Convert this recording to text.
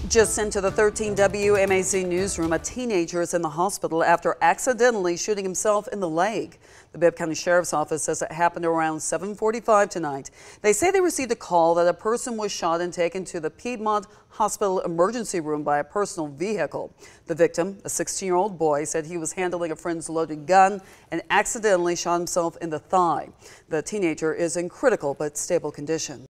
Just into the 13 WMAC newsroom, a teenager is in the hospital after accidentally shooting himself in the leg. The Bibb County Sheriff's Office says it happened around 7:45 tonight. They say they received a call that a person was shot and taken to the Piedmont Hospital emergency room by a personal vehicle. The victim, a 16-year-old boy, said he was handling a friend's loaded gun and accidentally shot himself in the thigh. The teenager is in critical but stable condition.